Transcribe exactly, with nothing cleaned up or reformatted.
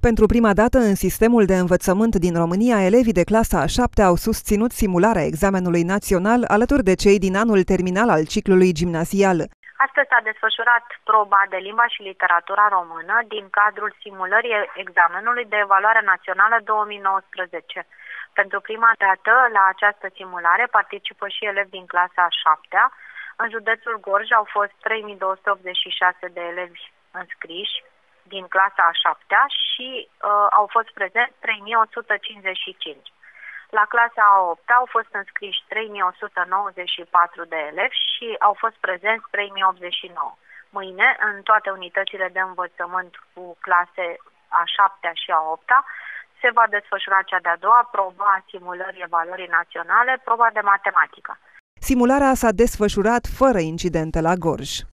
Pentru prima dată în sistemul de învățământ din România, elevii de clasa a șaptea au susținut simularea examenului național alături de cei din anul terminal al ciclului gimnazial. Astăzi s-a desfășurat proba de limba și literatura română din cadrul simulării examenului de evaluare națională două mii nouăsprezece. Pentru prima dată la această simulare participă și elevi din clasa a șaptea. În județul Gorj au fost trei mii două sute optzeci și șase de elevi înscriși din clasa a șaptea și uh, au fost prezenți trei mii o sută cincizeci și cinci. La clasa a opta au fost înscriși trei mii o sută nouăzeci și patru de elevi și au fost prezenți trei mii optzeci și nouă. Mâine, în toate unitățile de învățământ cu clase a șaptea și a opta, se va desfășura cea de-a doua probă a simulării evaluării naționale, proba de matematică. Simularea s-a desfășurat fără incidente la Gorj.